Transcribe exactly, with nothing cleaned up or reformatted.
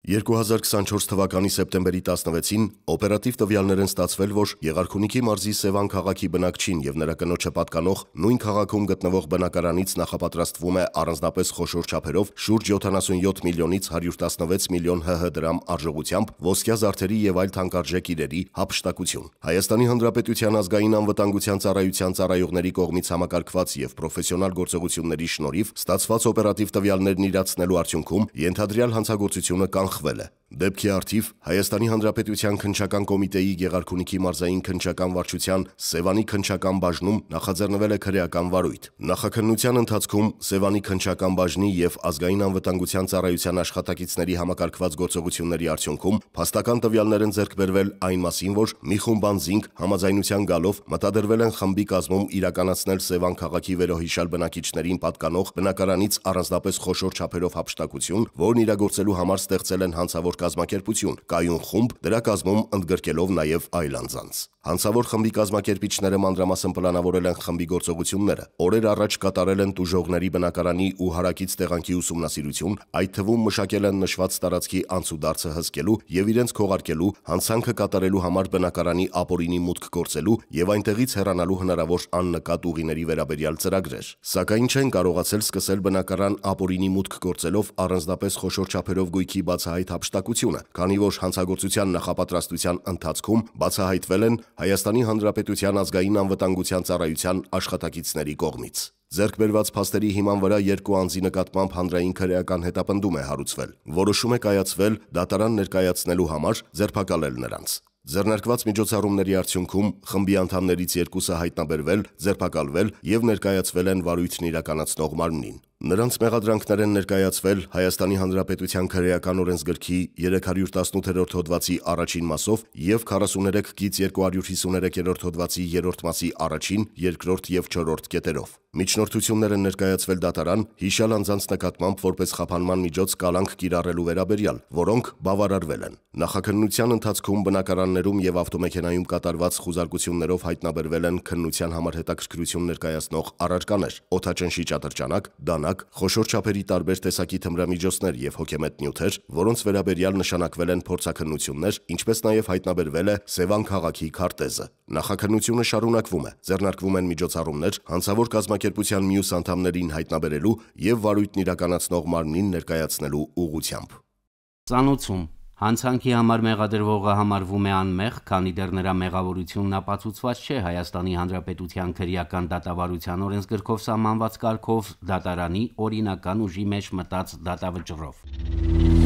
երկու հազար քսանչորս թվականի սեպտեմբերի տասնվեցին օպերատիվ տվյալներ են ստացվել, որ Եղարքունիքի մարզի Սևան քաղաքի բնակչին եւ նրա կնոջը պատկանող նույն քաղաքում գտնվող բնակարանից նախապատրաստվում է առանձնապես խոշոր չափերով շուրջ յոթանասունյոթ միլիոնից հարյուր տասնվեց միլիոն հհ դրամ արժողությամբ ոսկյա զարդերի եւ այլ թանկարժեք իրերի հափշտակություն։ Հայաստանի Հանրապետության ազգային անվտանգության ծառայության ծառայողների կողմից համակարգված եւ պրոֆեսիոնալ գործողությունների շնորհիվ ստացված օպերատիվ տվյալներն իրացնելու արդյունքում ենթադրյալ հանցագործությունը կանխվել է։ Դեպքի առթիվ Հայաստանի Հանրապետության քննչական կոմիտեի Եղարքունիքի մարզային քննչական վարչության Սևանի քննչական բաժնում նախաձեռնվել է քրեական վարույթ։ Նախաքննության ընթացքում Սևանի քննչական բաժնի եւ ազգային անվտանգության ծառայության աշխատակիցների համակարգված գործողությունների արդյունքում փաստական տվյալներ են ձեռք բերվել այն մասին, որ մի խումբ անձինք համաձայնության գալով մտադրվել են խմբի կազմում իրականացնել Սևան քաղաքի վերոհիշյալ բնակիչներին պատկանող բնակարանից առանձնապես խոշոր չափերով հափշտակություն, որն իրագործելու համար ստեղծել են հանցավոր կազմակերպություն, կայուն խումբ, դրա կազմում ընդգրկելով նաև այլ անձանց։ Հանցավոր խմբի կազմակերպիչները մանրամասն պլանավորել են խմբի գործողությունները, օրեր առաջ կատարել են տուժողների բնակարանի ու հարակից տեղանքի ուսումնասիրություն, այդ թվում մշակել են նշված տարածքի անցուդարձը հսկելու եւ իրենց քողարկելու, հանցանքը կատարելու համար բնակարանի ապօրինի մուտք գործելու եւ այնտեղից հեռանալու հնարավոր աննկատ ուղիների վերաբերյալ ծրագրեր։ Սակայն չեն կարողացել սկսել բնակարան ապօրինի մուտք գործելով առանձնապես խոշոր չափերով գույքի բացահայտ հափշտակությունը, քանի որ հանցագործության նախապատրաստության ընթացքում բացահայտվել են Հայաստանի Հանրապետության ազգային անվտանգության ծառայության աշխատակիցների կողմից։ Ձեռք բերված փաստերի հիման վրա երկու անձի նկատմամբ հանրային քրեական հետապնդում է հարուցվել։ Որոշում է կայացվել դատարան ներկայացնելու համար ձերբակալել նրանց։ Ձեռնարկված միջոցառումների արդյունքում խմբի անդամներից երկուսը հայտնաբերվել, ձերբակալվել եւ ներկայացվել են վարույթն իրականացնող մարմնին։ Նրանց մեղադրանքներ են ներկայացվել Հայաստանի Հանրապետության քրեական օրենսգրքի երեք հարյուր տասնութերորդ հոդվածի առաջին մասով եւ քառասուներեք գիծ երկու հարյուր հիսուներեքերորդ հոդվածի երրորդ մասի առաջին, երկրորդ եւ չորրորդ կետերով։ Միջնորդություններ են ներկայացվել դատարան հիշյալ անձանց նկատմամբ որպես խափանման միջոց կալանք կիրառելու վերաբերյալ, որոնք բավարարվել են։ Նախաքննության ընթացքում բնակարաններում եւ ավտոմեքենայում կատարված խուզարկություններով հայտնաբերվել են քննության համար հետաքրքրություն ներկայացնող առարկաներ՝ օդաճնշի ճատրճանակ, դանակ, խոշոր չափերի տարբեր տեսակի թմրամիջոցներ եւ հոգեմետ նյութեր, որոնց վերաբերյալ նշանակվել են փորձաքննություններ, ինչպես նաեւ հայտնաբերվել է Սևան քաղաքի քարտեզը։ Նախաքննությունը շարունակվում է, ձեռնարկվում են միջոցառումներ հանցավոր կազմակերպության մյուս անդամներին հայտնաբերելու եւ վարույթն իրականացնող մարմնին ներկայացնելու ուղղությամբ։ Ծանուցում Հանցանքի համար մեղադրվողը համարվում է անմեղ, քանի դեռ նրա մեղավորությունն ապացուցված չէ Հայաստանի Հանրապետության քրեական դատավարության օրենսգրքով սահմանված կարգով դատարանի օրինական ուժի մեջ մտած դատավճռով։